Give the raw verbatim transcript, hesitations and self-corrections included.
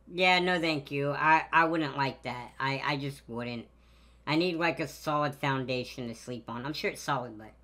Yeah, no, thank you. I I wouldn't like that. I I just wouldn't. I need like a solid foundation to sleep on. I'm sure it's solid, but